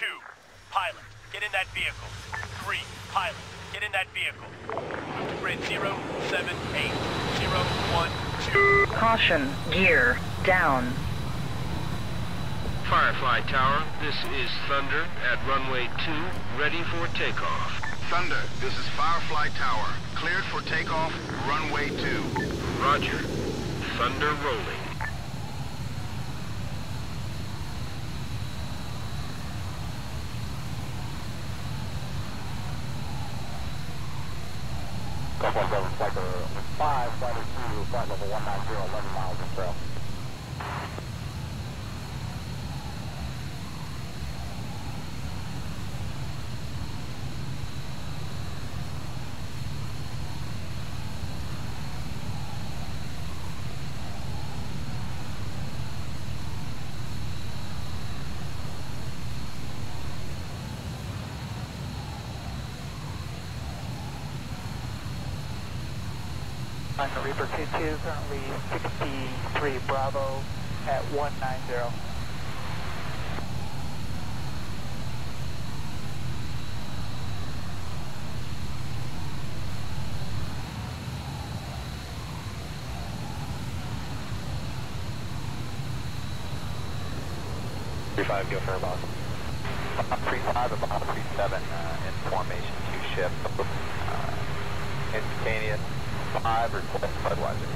Pilot, get in that vehicle. 3, pilot, get in that vehicle. Move to grid 078012. Caution, gear down. Firefly Tower, this is Thunder at runway 2, ready for takeoff. Thunder, this is Firefly Tower. Cleared for takeoff, runway 2. Roger. Thunder rolling. Flight level 5, flight 2, flight level 190, 11 miles of trail. On the Reaper 22, currently 63 Bravo at 190. Five, go for about 35 about 37 in formation to ship. Instantaneous 5 request Budweiser.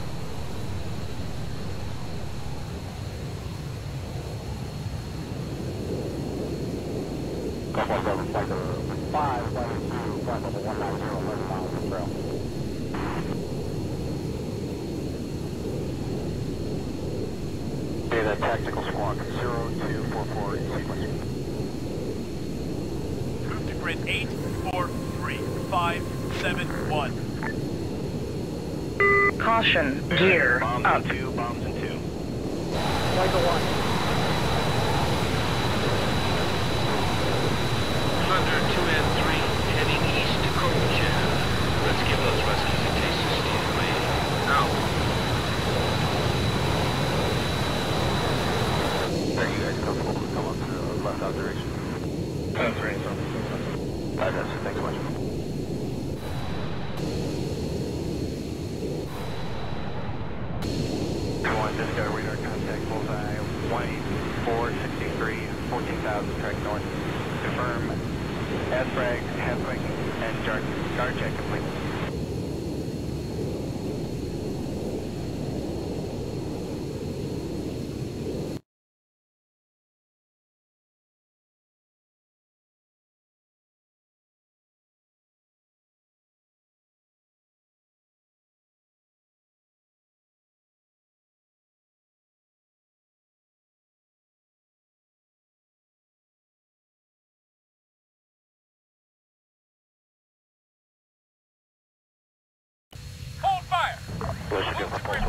Flight level 5, flight 2, flight level 190, 11 miles of trail. Data tactical squawk 0244 in sequence. Move to grid 843571. Caution, gear bombs up. in 2, bombs in 2. Flight 1. Thunder 2 and 3, heading east to Colchester. Let's give those rescues a taste of steel, man. Out. Are you guys comfortable to come up to the left out direction? That's right, sir. That's it, thanks so much. Just got a radar contact bullseye 18463, 14,000 track north. Confirm ASFRAG, halfwing, and guard check complete. Hold fire! Move to grid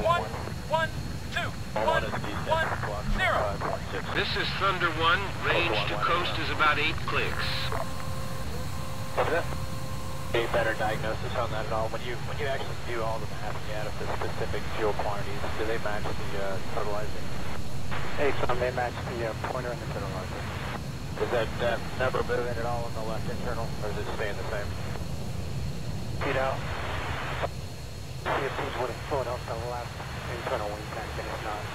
112.110. This is Thunder 1, range to coast is about 8 clicks. What's that? A better diagnosis on that at all? When you actually do all the mapping out of the specific fuel quantities, do they match the totalizer? Hey, Tom, they match the pointer and the totalizer. Is that number moving at all on the left internal, or is it staying the same? You know, CFCs would have flown off the left internal wing back, and it's not.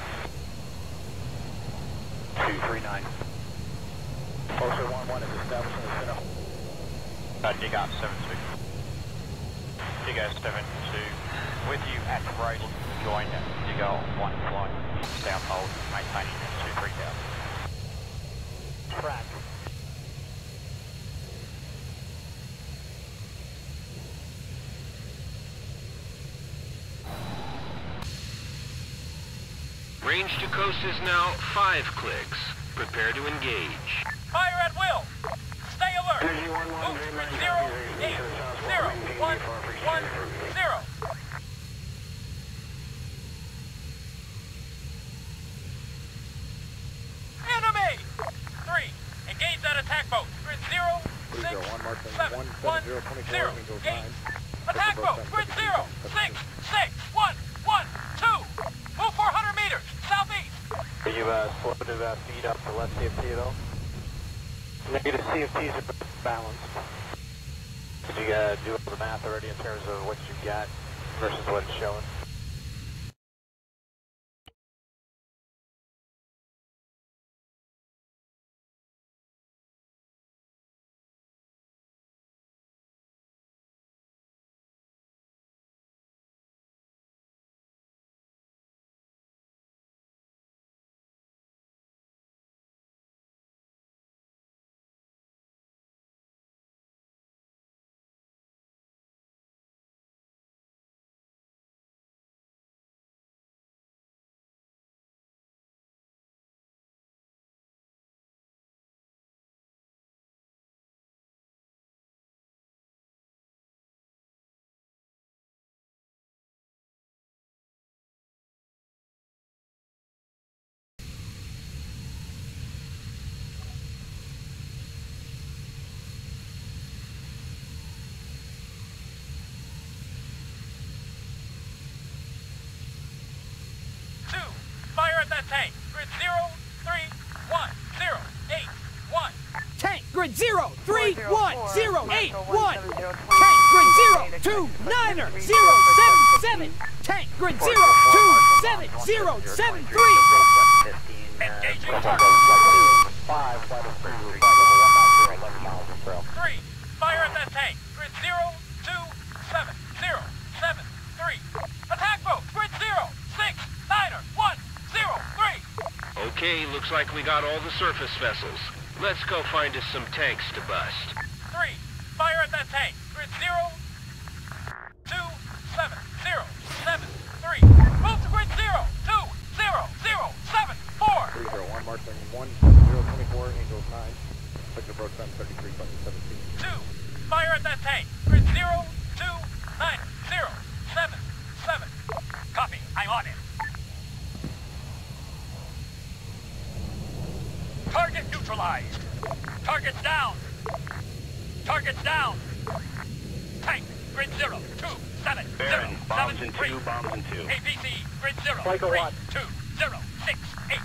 239. Also 1-1 is establishing the center. Dig up 7-2. Dig out 7-2. With you at the right, join dig out 1 flight. South hold, maintaining 2-3,000. Track. Range to coast is now 5 clicks. Prepare to engage. Fire at will! Stay alert! Move to grid 080110. Enemy! 3. Engage that attack boat. Grid 067110. Engage. Attack boat. Grid 066112. Move 400 meters. Southeast. Are you slow to feed up the left CFT at all? Negative CFTs are balanced. Did you do all the math already in terms of what you got versus what it's showing? Fire at that tank. Grid 0, 3, 1, 0, 8, 1. Tank, grid 0, 3, 1, 0, 8, 1. Tank, grid 0, 2, 9er, 0, 7, 7. Tank, grid 0, 2, 7, 0, 7, 3. Engaging target. 5, flight of 3, 11 miles of trail. 3. Fire at that tank. Grid 0, 2, 7, 0, 7, 3. Attack boat. Grid 0, 6, 9er, 1, 0, 3. Okay, looks like we got all the surface vessels. Let's go find us some tanks to bust. 3. Fire at that tank. Grid 0, 2, 7, 0, 7, 3. Move to grid 0, 2, 0, 0, 7, 4. 301, marking 1024, Angels 9. Sector approach time 33, button 17. 2. Fire at that tank. Grid 0, 2, 9, 0, 7, 7. Copy. I'm on it. Target neutralized. Target's down. Target's down. Tank, grid 0, 2, 7, 0, Baron, bombs 7, in 3. 2, bombs in 2. APC, grid 0, Michael 3, Watt. 2, 0, 6, 8.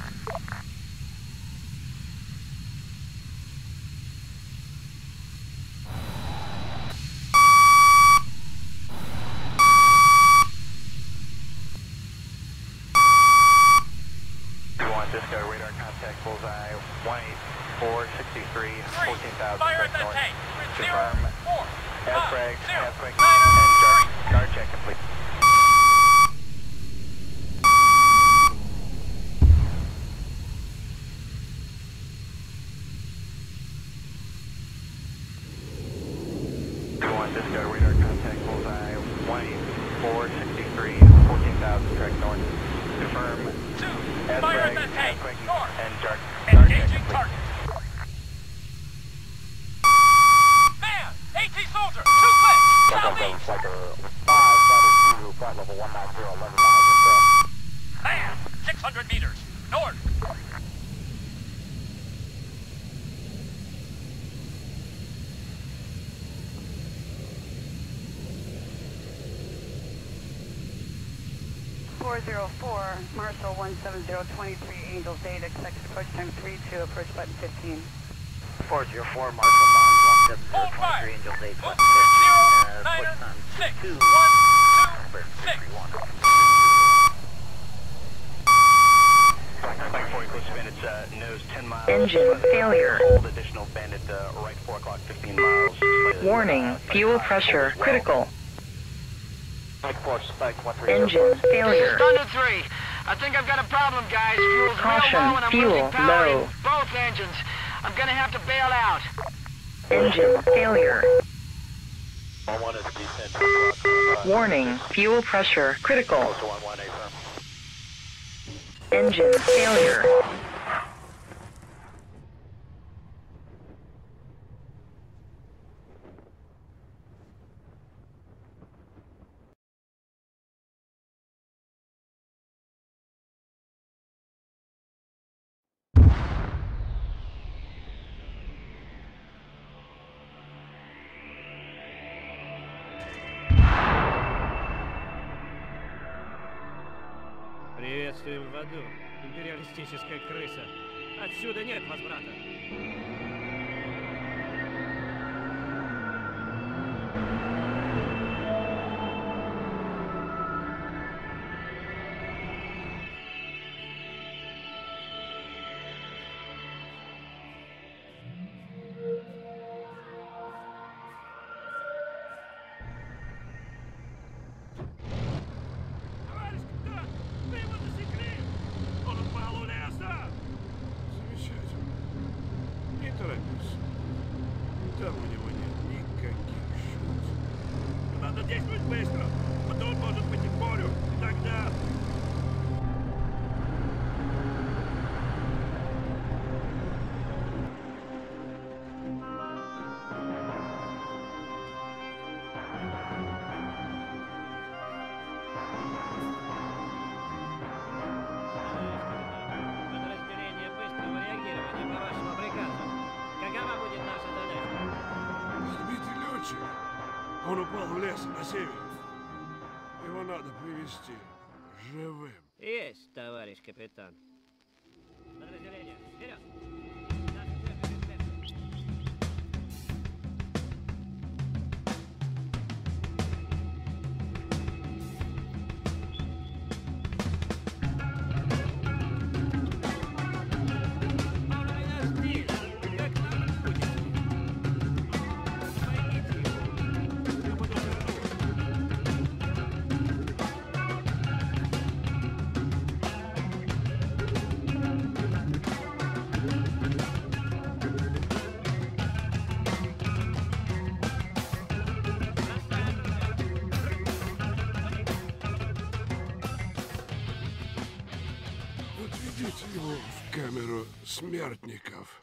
Disco radar contact bullseye 18463 14,000 Fire at that north. tank. Grid 0, Confirm 4, air 5, frag, 0, half quick, 9, and guard check complete. Disco radar contact bullseye 18463 14,000 track north. Confirm 2. air Fire at frag, that tank. half quick, North. and guard check Engaging complete. target. Man! AT soldier! 2 clicks! Southeast! Flighter 5, flight 2, flight level 190, 11 miles of trail. Man! 600 meters! North! Marshall 17023, Angels 8, expected approach time 32, approach button 15. 404, Marshall Bonds Hold 17023, fire! Angels 8, Move button to 15, 0, 9, time 6, 2, 1, 2, 6. Flight 4 Eclipse Bandits, nose 10 miles. Engine failure. Hold additional bandit right 4 o'clock, 15 miles. Warning, fuel pressure critical. Spike 4, Spike 130. Engine failure. Thunder 3. I think I've got a problem, guys. Fuel's Caution, real low and I'm fuel losing power in low. both engines. I'm gonna have to bail out. Engine failure. All one is descent. Warning, fuel pressure critical. Also 118, firm. Engine failure. Приветствуем в аду, империалистическая крыса. Отсюда нет возврата. запись. Там у него нет никаких шансов. Надо действовать быстро, а то он может быть к морю, и тогда... Подразделение быстрого реагирования по вашему приказу. Какова будет наша задача? Сбитый летчик. Он упал в лес на север. Его надо привезти живым. Есть, товарищ капитан. Подразделение, вперед! Отведите его в камеру смертников.